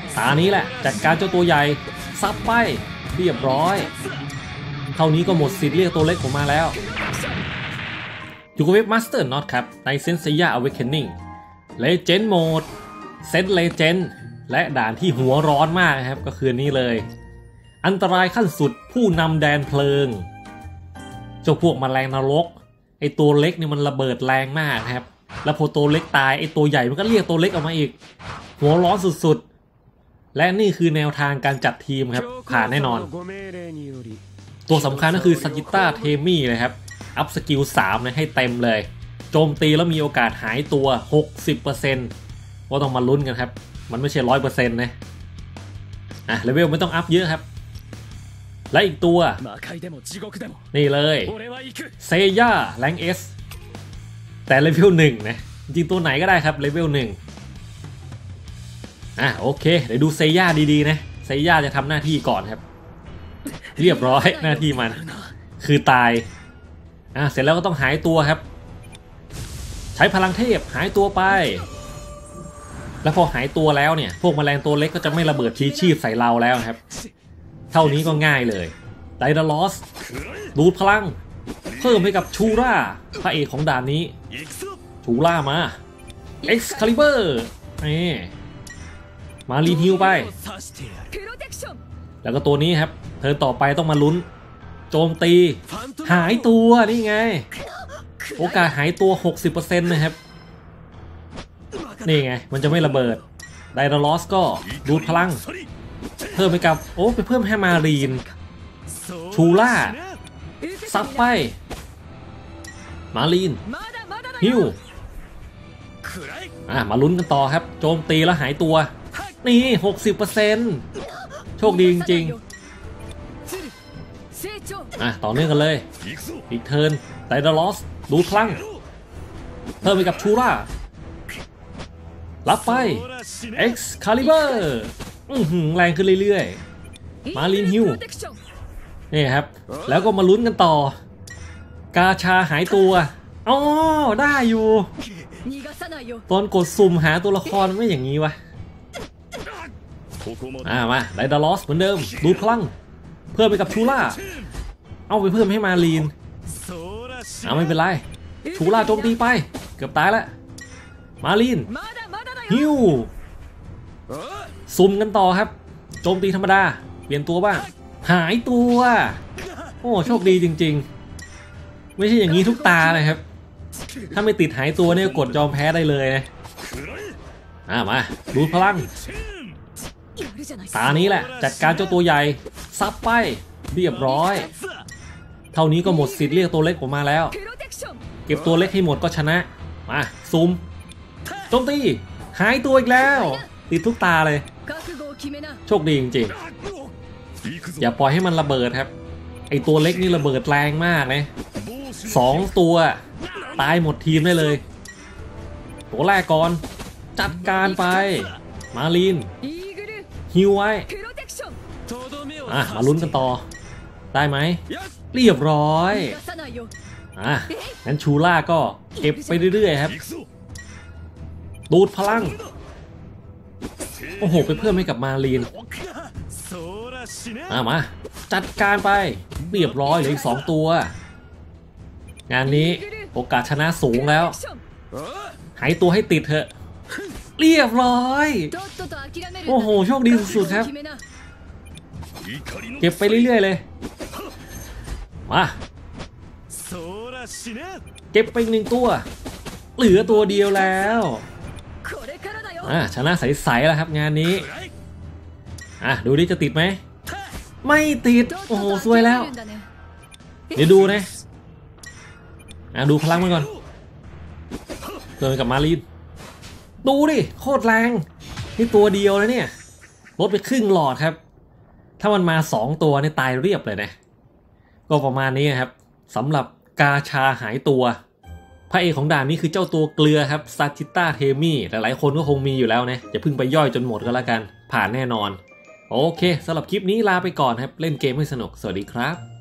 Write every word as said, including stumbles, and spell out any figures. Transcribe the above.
ตานี้แหละจัดการเจ้าตัวใหญ่ซับไปเรียบร้อยเท่านี้ก็หมดสิทธิ์เรียกตัวเล็กผมมาแล้วอยู่กับเว็บ Master Not ครับใน Senseiya Awakening Legend Mode Set Legend และด่านที่หัวร้อนมากครับก็คือนี้เลยอันตรายขั้นสุดผู้นำแดนเพลิงเจ้าพวกแมลงนรกไอตัวเล็กนี่มันระเบิดแรงมากครับแล้วพอตัวเล็กตายไอตัวใหญ่มันก็เรียกตัวเล็กออกมาอีกหัวร้อนสุดๆและนี่คือแนวทางการจัดทีมครับผ่านแน่นอนตัวสำคัญก็คือซาจิต้าเทมี่เลยครับอัพสกิลสามนะให้เต็มเลยโจมตีแล้วมีโอกาสหายตัว หกสิบเปอร์เซ็นต์ ก็ต้องมาลุ้นกันครับมันไม่ใช่ ร้อยเปอร์เซ็นต์ นะอ่ะเลเวลไม่ต้องอัพเยอะครับและอีกตัวนี่เลยเซย่าแรงเอสแต่เลเวลหนึ่งนะจริงตัวไหนก็ได้ครับเลเวลหนึ่งอ่ะโอเคเดี๋ยวดูเซย่าดีๆนะเซย่าจะทำหน้าที่ก่อนครับเรียบร้อยหน้าที่มันคือตายอ่ะเสร็จแล้วก็ต้องหายตัวครับใช้พลังเทพหายตัวไปแล้วพอหายตัวแล้วเนี่ยพวกแมลงตัวเล็กก็จะไม่ระเบิดชี้ชีพใส่เราแล้วครับเท่านี้ก็ง่ายเลยไดดาลอสดูดพลังเพิ่มให้กับชูราพระเอกของด่านนี้ชูรามา Excalibur นี่มารีฮิวไปแล้วก็ตัวนี้ครับเทิร์นต่อไปต้องมาลุ้นโจมตีหายตัวนี่ไงโอกาสหายตัว หกสิบเปอร์เซ็นต์ นะครับนี่ไงมันจะไม่ระเบิดไดดาลอสก็ดูดพลังเพิ่มไปกับโอ้ไปเพิ่มให้มารีนชูล่าซับไปมารีนฮิวอ่ะมาลุ้นกันต่อครับโจมตีแล้วหายตัวนี่ หกสิบเปอร์เซ็นต์ โชคดีจริงๆอ่ะต่อเนื่องกันเลยอีกเทิร์นไดดาลอสดูดพลังเพิ่มไปกับชูล่ารับไป Excalibur อื้อหือแรงขึ้นเรื่อยๆมารีนฮิวนี่ครับแล้วก็มาลุ้นกันต่อกาชาหายตัวอ๋อได้อยู่ตอนกดสุ่มหาตัวละครไม่อย่างนี้วะอ่ามาไดดาลอสเหมือนเดิมดูพลังเพิ่มไปกับชูล่าเอาไปเพิ่มให้มารีนเอาไม่เป็นไรชูล่าโจมตีไปเกือบตายแล้วมารีนฮิวซุ่มกันต่อครับโจมตีธรรมดาเปลี่ยนตัวบ้างหายตัวโอ้โชคดีจริงๆไม่ใช่อย่างนี้ทุกตาเลยครับถ้าไม่ติดหายตัวเนี่ยกดยอมแพ้ได้เลยนะอ่ามาดูพลังตานี้แหละจัดการเจ้าตัวใหญ่ซับไปเรียบร้อยเท่านี้ก็หมดสิทธิ์เรียกตัวเล็กผมมาแล้วเก็บตัวเล็กให้หมดก็ชนะมาซุ่มโจมตีหายตัวอีกแล้วติดทุกตาเลยโชคดีจริงๆอย่าปล่อยให้มันระเบิดครับไอตัวเล็กนี่ระเบิดแรงมากนะสองตัวตายหมดทีมได้เลยตัวแรกก่อนจัดการไปมารีนฮิวไว้อ่ะมาลุ้นกันต่อได้ไหมเรียบร้อยอ่ะงั้นชูล่าก็เก็บไปเรื่อยๆครับดูดพลังโอ้โหไปเพิ่มให้กับมารีนอ่ะมาจัดการไปเรียบร้อยเหลืออีกสองตัวงานนี้โอกาสชนะสูงแล้วหายตัวให้ติดเถอะเรียบร้อยโอ้โหโชคดีสุดๆครับเก็บไปเรื่อยๆเลยมาเก็บไปหนึ่งตัวเหลือตัวเดียวแล้วอ่ะชนะใสๆแล้วครับงานนี้อ่ะดูดิจะติดไหมไม่ติดโอ้โหซวยแล้วเดี๋ยวดูนะอ่ะดูพลังมันก่อนเกินกับมารีนดูดิโคตรแรงนี่ตัวเดียวเลยเนี่ยลดไปครึ่งหลอดครับถ้ามันมาสองตัวนี่ตายเรียบเลยนะก็ประมาณนี้ครับสำหรับกาชาหายตัวพระเอกของด่านนี้คือเจ้าตัวเกลือครับซาจิต้าเทมี่หลายๆคนก็คงมีอยู่แล้วนะอย่าเพิ่งไปย่อยจนหมดก็แล้วกันผ่านแน่นอนโอเคสำหรับคลิปนี้ลาไปก่อนครับเล่นเกมให้สนุกสวัสดีครับ